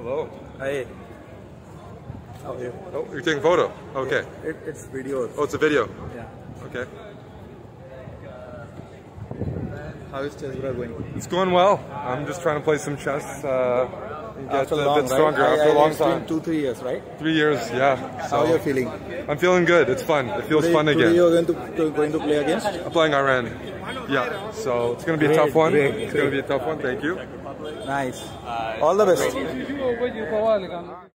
Hello. Hey. How are you? Oh, you're taking a photo? Okay. Yeah, it's video. Oh, it's a video? Yeah. Okay. How is chessbrah going? It's going well. I'm just trying to play some chess and get a bit stronger after a long time. 2-3 years, right? 3 years, yeah. So how are you feeling? I'm feeling good. It's fun. It feels fun again. Today you're going to play against? I'm playing Iran. Yeah. So it's going to be a tough one. It's going to be a tough one. Thank you. Nice. All the best.